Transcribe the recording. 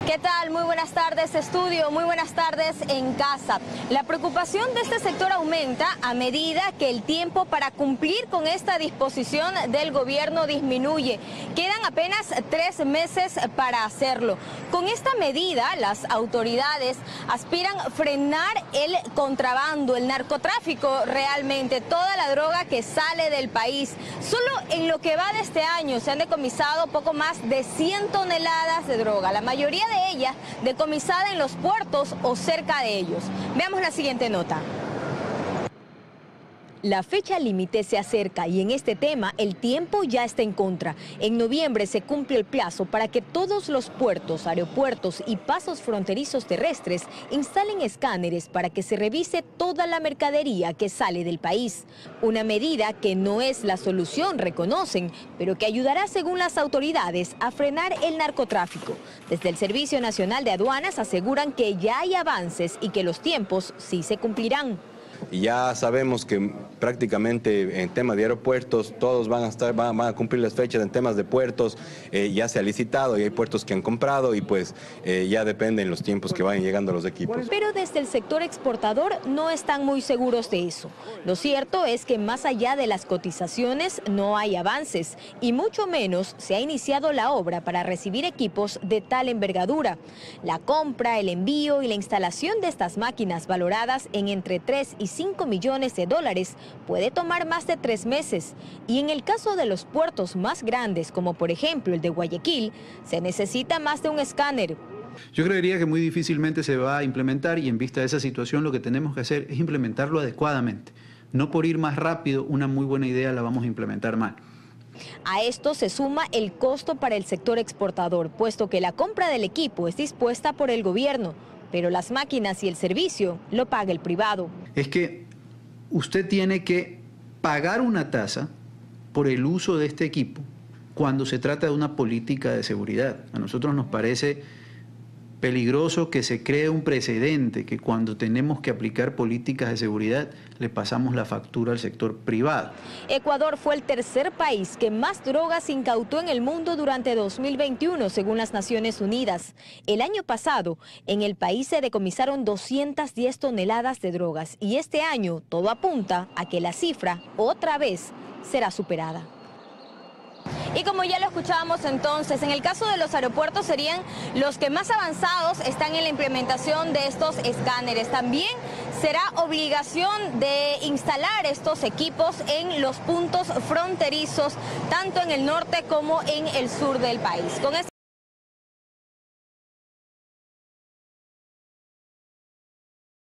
¿Qué tal? Muy buenas tardes, estudio, muy buenas tardes en casa. La preocupación de este sector aumenta a medida que el tiempo para cumplir con esta disposición del gobierno disminuye. Quedan apenas 3 meses para hacerlo. Con esta medida, las autoridades aspiran a frenar el contrabando, el narcotráfico realmente, toda la droga que sale del país. Solo en lo que va de este año se han decomisado poco más de 100 toneladas de droga, la mayoría de ella decomisada en los puertos o cerca de ellos. Veamos la siguiente nota. La fecha límite se acerca y en este tema el tiempo ya está en contra. En noviembre se cumple el plazo para que todos los puertos, aeropuertos y pasos fronterizos terrestres instalen escáneres para que se revise toda la mercadería que sale del país. Una medida que no es la solución, reconocen, pero que ayudará, según las autoridades, a frenar el narcotráfico. Desde el Servicio Nacional de Aduanas aseguran que ya hay avances y que los tiempos sí se cumplirán. Y ya sabemos que prácticamente en temas de aeropuertos todos van a cumplir las fechas. En temas de puertos ya se ha licitado y hay puertos que han comprado y pues ya dependen los tiempos que vayan llegando los equipos. Pero desde el sector exportador no están muy seguros de eso. Lo cierto es que más allá de las cotizaciones no hay avances y mucho menos se ha iniciado la obra para recibir equipos de tal envergadura. La compra, el envío y la instalación de estas máquinas valoradas en entre 3 y 5 millones de dólares puede tomar más de 3 meses. Y en el caso de los puertos más grandes, como por ejemplo el de Guayaquil, se necesita más de un escáner. Yo creería que muy difícilmente se va a implementar y en vista de esa situación lo que tenemos que hacer es implementarlo adecuadamente. No por ir más rápido, una muy buena idea la vamos a implementar mal. A esto se suma el costo para el sector exportador, puesto que la compra del equipo es dispuesta por el gobierno, pero las máquinas y el servicio lo paga el privado. Es que usted tiene que pagar una tasa por el uso de este equipo cuando se trata de una política de seguridad. A nosotros nos parece peligroso que se cree un precedente, que cuando tenemos que aplicar políticas de seguridad le pasamos la factura al sector privado. Ecuador fue el tercer país que más drogas incautó en el mundo durante 2021, según las Naciones Unidas. El año pasado, en el país se decomisaron 210 toneladas de drogas y este año todo apunta a que la cifra otra vez será superada. Y como ya lo escuchábamos entonces, en el caso de los aeropuertos serían los que más avanzados están en la implementación de estos escáneres. También será obligación de instalar estos equipos en los puntos fronterizos, tanto en el norte como en el sur del país. Con esta